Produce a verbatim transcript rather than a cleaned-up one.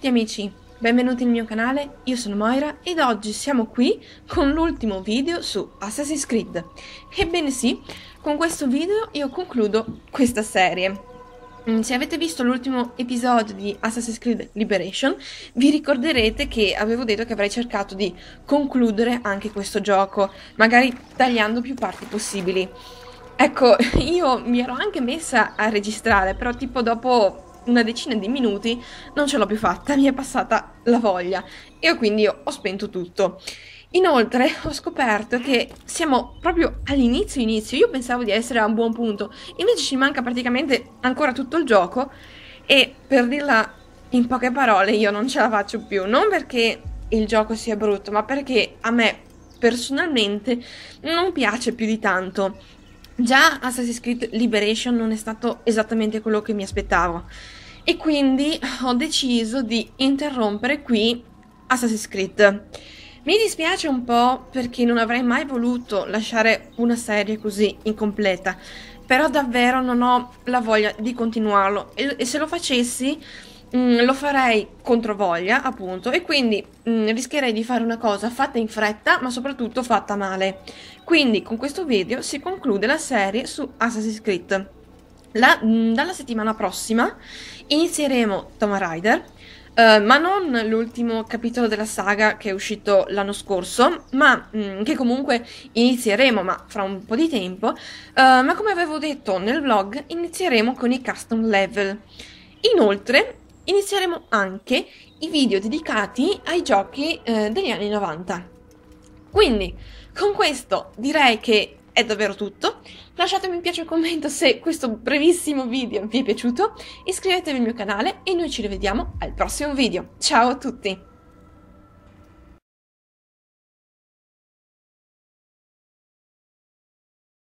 tutti amici, benvenuti nel mio canale, io sono Moira ed oggi siamo qui con l'ultimo video su Assassin's Creed. Ebbene sì, con questo video io concludo questa serie. Se avete visto l'ultimo episodio di Assassin's Creed Liberation, vi ricorderete che avevo detto che avrei cercato di concludere anche questo gioco, magari tagliando più parti possibili. Ecco, io mi ero anche messa a registrare, però tipo dopo una decina di minuti non ce l'ho più fatta, mi è passata la voglia e quindi ho spento tutto. Inoltre ho scoperto che siamo proprio all'inizio inizio, io pensavo di essere a un buon punto, invece ci manca praticamente ancora tutto il gioco e per dirla in poche parole io non ce la faccio più, non perché il gioco sia brutto, ma perché a me personalmente non piace più di tanto. Già Assassin's Creed Liberation non è stato esattamente quello che mi aspettavo e quindi ho deciso di interrompere qui Assassin's Creed. Mi dispiace un po' perché non avrei mai voluto lasciare una serie così incompleta, però davvero non ho la voglia di continuarlo e, e se lo facessi mh, lo farei contro voglia, appunto, e quindi mh, rischierei di fare una cosa fatta in fretta, ma soprattutto fatta male. Quindi con questo video si conclude la serie su Assassin's Creed. La, mh, dalla settimana prossima inizieremo Tomb Raider. Uh, ma non l'ultimo capitolo della saga che è uscito l'anno scorso, ma mh, che comunque inizieremo, ma fra un po' di tempo, uh, ma come avevo detto nel vlog, inizieremo con i custom level. Inoltre, inizieremo anche i video dedicati ai giochi uh, degli anni novanta. Quindi, con questo direi che è davvero tutto. Lasciatemi un piace e un commento se questo brevissimo video vi è piaciuto, iscrivetevi al mio canale e noi ci rivediamo al prossimo video. Ciao a tutti!